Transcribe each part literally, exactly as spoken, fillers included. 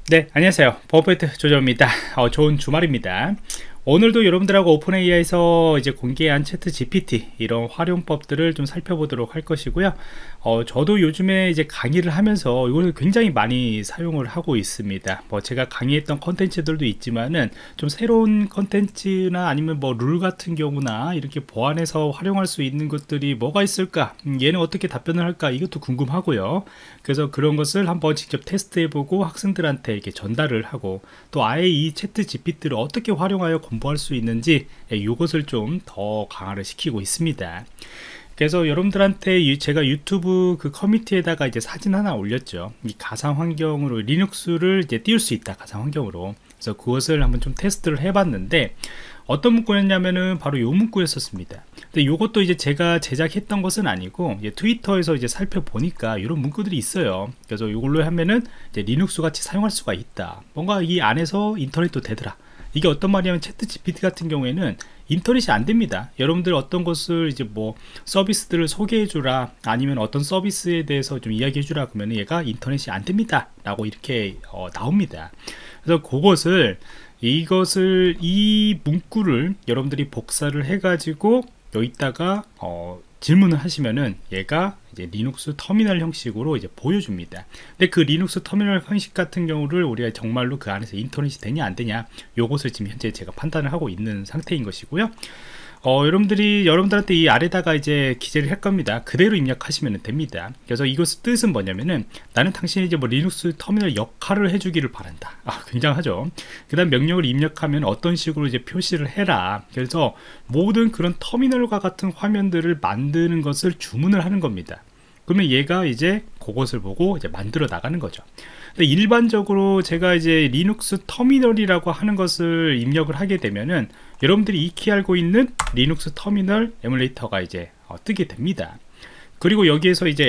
네, 안녕하세요. 버퍼트 조정입니다. 어, 좋은 주말입니다. 오늘도 여러분들하고 오픈에이아이에서 이제 공개한 채트 지피티 이런 활용법들을 좀 살펴보도록 할 것이고요. 어, 저도 요즘에 이제 강의를 하면서 이걸 굉장히 많이 사용을 하고 있습니다. 뭐 제가 강의했던 컨텐츠들도 있지만은 좀 새로운 컨텐츠나 아니면 뭐 룰 같은 경우나 이렇게 보완해서 활용할 수 있는 것들이 뭐가 있을까? 음, 얘는 어떻게 답변을 할까? 이것도 궁금하고요. 그래서 그런 것을 한번 직접 테스트해보고 학생들한테 이렇게 전달을 하고 또 아예 이 채트 지피티를 어떻게 활용하여 공부할 수 있는지 이것을 좀 더 강화를 시키고 있습니다. 그래서 여러분들한테 제가 유튜브 그 커뮤니티에다가 이제 사진 하나 올렸죠. 이 가상 환경으로 리눅스를 이제 띄울 수 있다, 가상 환경으로. 그래서 그것을 한번 좀 테스트를 해봤는데 어떤 문구였냐면은 바로 요 문구였었습니다. 근데 요것도 이제 제가 제작했던 것은 아니고 이제 트위터에서 이제 살펴보니까 이런 문구들이 있어요. 그래서 이걸로 하면은 이제 리눅스 같이 사용할 수가 있다. 뭔가 이 안에서 인터넷도 되더라. 이게 어떤 말이냐면 채트 지피티 같은 경우에는 인터넷이 안 됩니다. 여러분들 어떤 것을 이제 뭐 서비스들을 소개해 주라, 아니면 어떤 서비스에 대해서 좀 이야기해 주라 그러면 얘가 인터넷이 안 됩니다 라고 이렇게 어, 나옵니다. 그래서 그것을 이것을 이 문구를 여러분들이 복사를 해 가지고 여기다가 어, 질문을 하시면은 얘가 이제 리눅스 터미널 형식으로 이제 보여줍니다. 근데 그 리눅스 터미널 형식 같은 경우를 우리가 정말로 그 안에서 인터넷이 되냐 안 되냐 요것을 지금 현재 제가 판단을 하고 있는 상태인 것이고요. 어, 여러분들이 여러분들한테 이 아래다가 이제 기재를 할 겁니다. 그대로 입력하시면 됩니다. 그래서 이것의 뜻은 뭐냐면은 나는 당신이 이제 뭐 리눅스 터미널 역할을 해주기를 바란다. 아, 굉장하죠. 그 다음 명령을 입력하면 어떤 식으로 이제 표시를 해라. 그래서 모든 그런 터미널과 같은 화면들을 만드는 것을 주문을 하는 겁니다. 그러면 얘가 이제 그것을 보고 이제 만들어 나가는 거죠. 근데 일반적으로 제가 이제 리눅스 터미널이라고 하는 것을 입력을 하게 되면은 여러분들이 익히 알고 있는 리눅스 터미널 에뮬레이터가 이제 어, 뜨게 됩니다. 그리고 여기에서 이제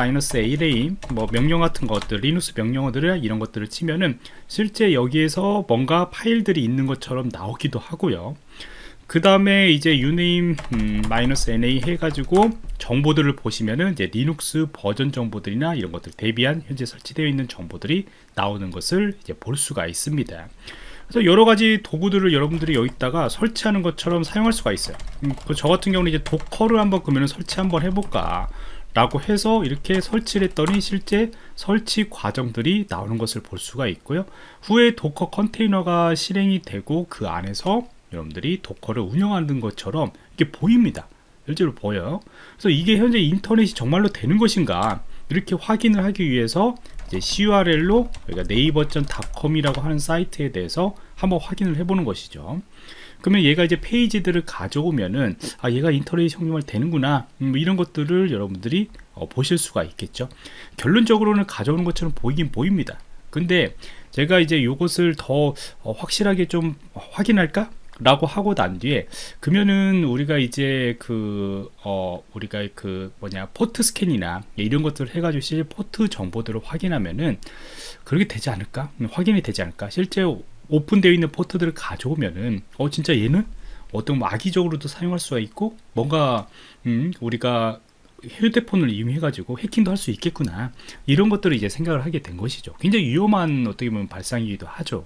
ls-a레인 뭐 명령 같은 것들, 리눅스 명령어들을 이런 것들을 치면은 실제 여기에서 뭔가 파일들이 있는 것처럼 나오기도 하고요. 그 다음에 이제 uname 음, -na 해가지고 정보들을 보시면은 이제 리눅스 버전 정보들이나 이런 것들 대비한 현재 설치되어 있는 정보들이 나오는 것을 이제 볼 수가 있습니다. 그래서 여러 가지 도구들을 여러분들이 여기다가 설치하는 것처럼 사용할 수가 있어요. 음, 저 같은 경우는 이제 도커를 한번 그러면 설치 한번 해볼까 라고 해서 이렇게 설치를 했더니 실제 설치 과정들이 나오는 것을 볼 수가 있고요. 후에 도커 컨테이너가 실행이 되고 그 안에서 여러분들이 도커를 운영하는 것처럼 이게 보입니다. 실제로 보여요. 그래서 이게 현재 인터넷이 정말로 되는 것인가 이렇게 확인을 하기 위해서 이제 씨유알엘로 여기가 네이버 닷 컴이라고 하는 사이트에 대해서 한번 확인을 해보는 것이죠. 그러면 얘가 이제 페이지들을 가져오면은 아 얘가 인터넷이 정말 되는구나 음, 이런 것들을 여러분들이 어, 보실 수가 있겠죠. 결론적으로는 가져오는 것처럼 보이긴 보입니다. 근데 제가 이제 이것을 더 어, 확실하게 좀 확인할까? 라고 하고 난 뒤에 그러면은 우리가 이제 그 어 우리가 그 뭐냐 포트 스캔이나 이런 것들을 해가지고 실제 포트 정보들을 확인하면은 그렇게 되지 않을까, 확인이 되지 않을까. 실제 오픈되어 있는 포트들을 가져오면은 어 진짜 얘는 어떤 뭐 악의적으로도 사용할 수가 있고 뭔가 음 우리가 휴대폰을 이용해 가지고 해킹도 할 수 있겠구나 이런 것들을 이제 생각을 하게 된 것이죠. 굉장히 위험한 어떻게 보면 발상이기도 하죠.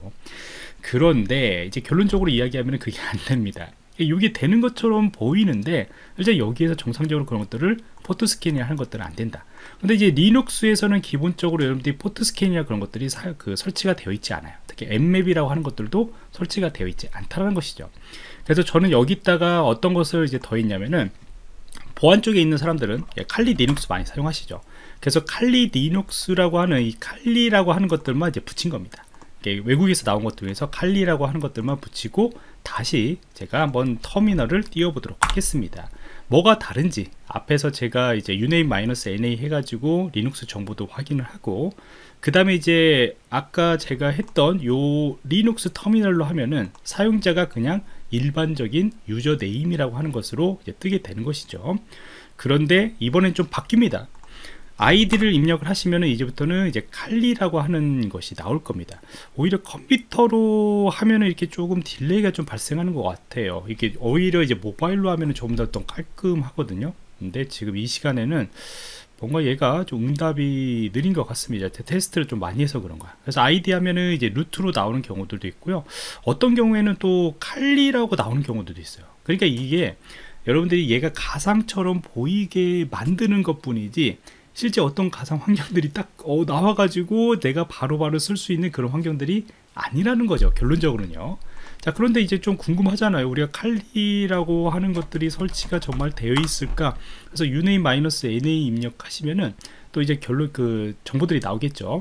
그런데 이제 결론적으로 이야기하면 그게 안 됩니다. 이게 되는 것처럼 보이는데 이제 여기에서 정상적으로 그런 것들을 포트 스캔이나 하는 것들은 안 된다. 근데 이제 리눅스에서는 기본적으로 여러분들이 포트 스캔이나 그런 것들이 사, 그 설치가 되어 있지 않아요. 특히 엠맵이라고 하는 것들도 설치가 되어 있지 않다는 것이죠. 그래서 저는 여기다가 어떤 것을 이제 더했냐면은 보안 쪽에 있는 사람들은 칼리 리눅스 많이 사용하시죠. 그래서 칼리 리눅스라고 하는 이 칼리라고 하는 것들만 이제 붙인 겁니다. 외국에서 나온 것들 중에서 칼리라고 하는 것들만 붙이고 다시 제가 한번 터미널을 띄워보도록 하겠습니다. 뭐가 다른지 앞에서 제가 이제 uname -na 해가지고 리눅스 정보도 확인을 하고 그 다음에 이제 아까 제가 했던 요 리눅스 터미널로 하면은 사용자가 그냥 일반적인 유저 네임이라고 하는 것으로 이제 뜨게 되는 것이죠. 그런데 이번엔 좀 바뀝니다. 아이디를 입력을 하시면 이제부터는 이제 칼리라고 하는 것이 나올 겁니다. 오히려 컴퓨터로 하면은 이렇게 조금 딜레이가 좀 발생하는 것 같아요. 이게 오히려 이제 모바일로 하면은 조금 더 더 깔끔하거든요. 근데 지금 이 시간에는 뭔가 얘가 좀 응답이 느린 것 같습니다. 테스트를 좀 많이 해서 그런 거야. 그래서 아이디 하면은 이제 루트로 나오는 경우들도 있고요. 어떤 경우에는 또 칼리라고 나오는 경우들도 있어요. 그러니까 이게 여러분들이 얘가 가상처럼 보이게 만드는 것 뿐이지 실제 어떤 가상 환경들이 딱 어, 나와가지고 내가 바로바로 쓸 수 있는 그런 환경들이 아니라는 거죠. 결론적으로는요. 자, 그런데 이제 좀 궁금하잖아요. 우리가 칼리라고 하는 것들이 설치가 정말 되어 있을까? 그래서 uname-na 입력하시면은 또 이제 결론 그 정보들이 나오겠죠.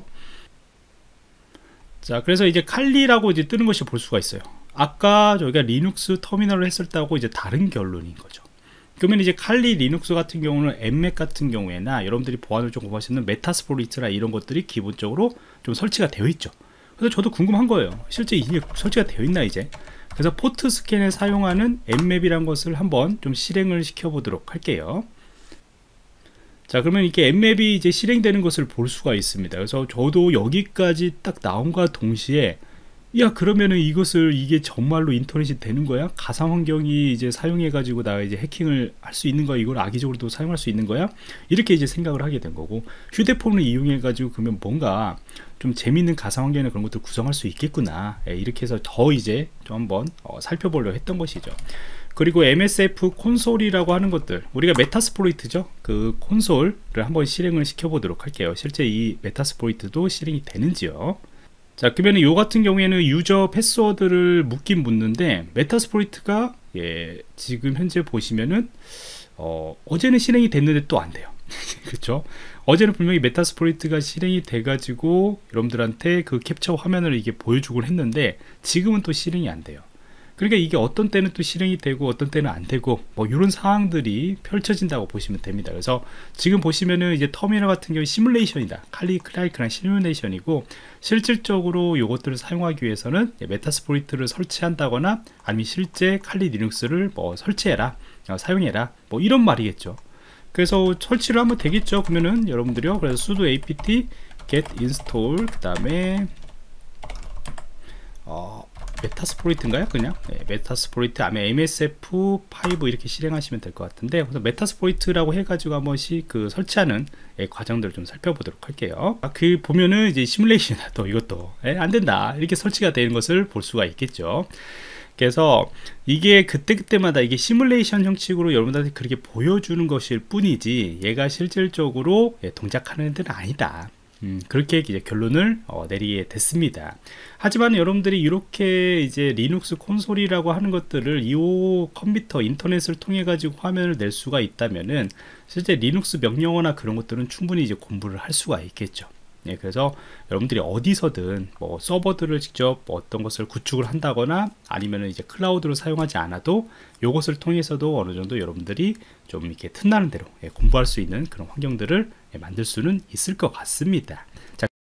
자, 그래서 이제 칼리라고 이제 뜨는 것이 볼 수가 있어요. 아까 저희가 리눅스 터미널을 했을 때하고 이제 다른 결론인 거죠. 그러면 이제 칼리 리눅스 같은 경우는 엠맥 같은 경우에나 여러분들이 보안을 좀 공부하시는 메타스포리트나 이런 것들이 기본적으로 좀 설치가 되어 있죠. 그래서 저도 궁금한 거예요. 실제 이게 설치가 되어 있나 이제. 그래서 포트 스캔에 사용하는 엠맵이란 것을 한번 좀 실행을 시켜 보도록 할게요. 자, 그러면 이렇게 엠맵이 이제 실행되는 것을 볼 수가 있습니다. 그래서 저도 여기까지 딱 나온과 동시에 야, 그러면은 이것을 이게 정말로 인터넷이 되는 거야? 가상 환경이 이제 사용해 가지고 나 이제 해킹을 할 수 있는 거야? 이걸 악의적으로도 사용할 수 있는 거야? 이렇게 이제 생각을 하게 된 거고, 휴대폰을 이용해 가지고 그러면 뭔가 좀 재밌는 가상 환경이나 그런 것들 구성할 수 있겠구나. 예, 이렇게 해서 더 이제 좀 한번 어, 살펴보려고 했던 것이죠. 그리고 엠에스에프 콘솔이라고 하는 것들, 우리가 메타스포리트죠. 그 콘솔을 한번 실행을 시켜 보도록 할게요. 실제 이 메타스포리트도 실행이 되는지요. 자, 그러면 요 같은 경우에는 유저 패스워드를 묻긴 묻는데 메타스포리트가 예, 지금 현재 보시면은 어, 어제는 실행이 됐는데 또 안 돼요. 그렇죠? 어제는 분명히 메타스포리트가 실행이 돼 가지고 여러분들한테 그 캡처 화면을 이게 보여주곤 했는데 지금은 또 실행이 안 돼요. 그러니까 이게 어떤 때는 또 실행이 되고 어떤 때는 안 되고 뭐 이런 상황들이 펼쳐진다고 보시면 됩니다. 그래서 지금 보시면은 이제 터미널 같은 경우 시뮬레이션이다. 칼리 클라이크란 시뮬레이션이고 실질적으로 이것들을 사용하기 위해서는 메타스포리트를 설치한다거나 아니면 실제 칼리 리눅스를 뭐 설치해라, 어, 사용해라, 뭐 이런 말이겠죠. 그래서 설치를 하면 되겠죠. 그러면은 여러분들이요. 그래서 sudo apt get install 그 다음에 어, 메타스포리트인가요? 그냥 네, 메타스포리트 아마 엠에스에프 오 이렇게 실행하시면 될 것 같은데, 그래서 메타스포리트라고 해가지고 한 번씩 그 설치하는 예, 과정들을 좀 살펴보도록 할게요. 아, 그 보면은 이제 시뮬레이션 또 이것도 예, 안 된다 이렇게 설치가 되는 것을 볼 수가 있겠죠. 그래서 이게 그때그때마다 이게 시뮬레이션 형식으로 여러분들한테 그렇게 보여주는 것일 뿐이지 얘가 실질적으로 예, 동작하는 데는 아니다. 음, 그렇게 이제 결론을 어, 내리게 됐습니다. 하지만 여러분들이 이렇게 이제 리눅스 콘솔이라고 하는 것들을 이 컴퓨터 인터넷을 통해 가지고 화면을 낼 수가 있다면은 실제 리눅스 명령어나 그런 것들은 충분히 이제 공부를 할 수가 있겠죠. 예, 그래서 여러분들이 어디서든 뭐 서버들을 직접 뭐 어떤 것을 구축을 한다거나 아니면은 이제 클라우드를 사용하지 않아도 요것을 통해서도 어느 정도 여러분들이 좀 이렇게 틈나는 대로 예, 공부할 수 있는 그런 환경들을 예, 만들 수는 있을 것 같습니다.